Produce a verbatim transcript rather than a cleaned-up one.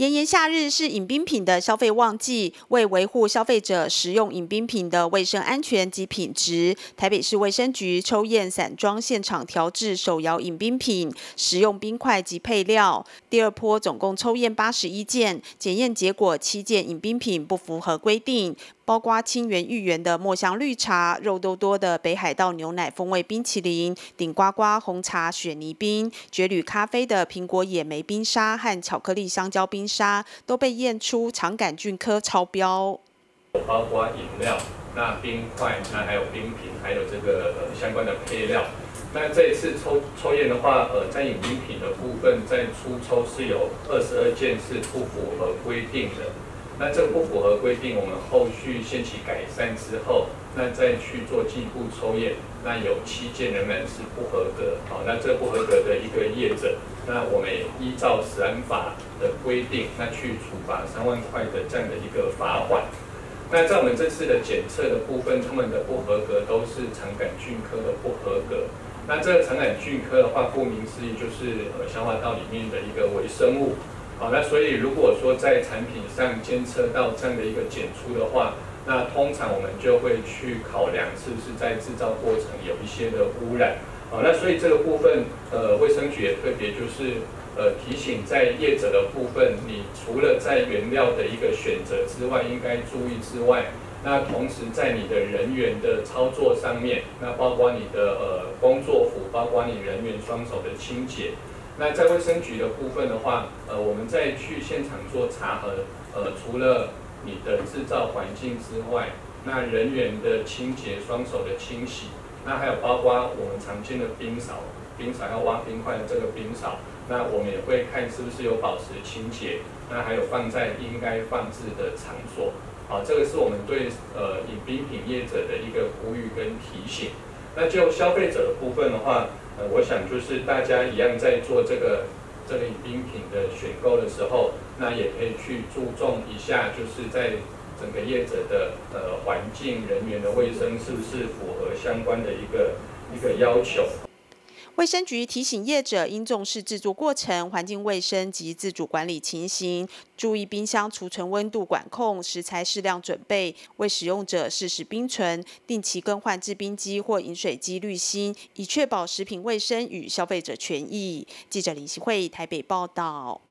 炎炎夏日是饮冰品的消费旺季，为维护消费者食用饮冰品的卫生安全及品质，台北市卫生局抽验散装现场调制手摇饮冰品食用冰块及配料。第二波总共抽验八十一件，检验结果七件饮冰品不符合规定。 包括清源芋圆的墨香绿茶、肉多多的北海道牛奶风味冰淇淋、顶呱呱红茶雪泥冰、绝旅咖啡的苹果野莓冰沙和巧克力香蕉冰沙，都被验出肠杆菌科超标。 包括饮料、那冰块、那还有冰品，还有这个呃相关的配料。那这一次抽抽验的话，呃，在饮冰品的部分，在初抽是有二十二件是不符合规定的。 那这个不符合规定，我们后续限期改善之后，那再去做进一步抽验，那有七件仍然是不合格。好，那这不合格的一个业者，那我们也依照食安法的规定，那去处罚三万块的这样的一个罚款。那在我们这次的检测的部分，他们的不合格都是肠杆菌科的不合格。那这个肠杆菌科的话，顾名思义就是呃消化道里面的一个微生物。 好，那所以如果说在产品上监测到这样的一个检出的话，那通常我们就会去考量是不是在制造过程有一些的污染。好，那所以这个部分，呃，卫生局也特别就是呃提醒在业者的部分，你除了在原料的一个选择之外，应该注意之外，那同时在你的人员的操作上面，那包括你的呃工作服，包括你人员双手的清洁。 那在卫生局的部分的话，呃，我们在去现场做查核，呃，除了你的制造环境之外，那人员的清洁、双手的清洗，那还有包括我们常见的冰扫，冰扫要挖冰块的这个冰扫，那我们也会看是不是有保持清洁，那还有放在应该放置的场所。好，这个是我们对呃饮冰品业者的一个呼吁跟提醒。那就消费者的部分的话， 呃，我想就是大家一样在做这个这个饮冰品的选购的时候，那也可以去注重一下，就是在整个业者的呃环境、人员的卫生是不是符合相关的一个一个要求。 卫生局提醒业者应重视制作过程、环境卫生及自主管理情形，注意冰箱储存温度管控、食材适量准备，为使用者适时冰存，定期更换制冰机或饮水机滤芯，以确保食品卫生与消费者权益。记者林希慧台北报道。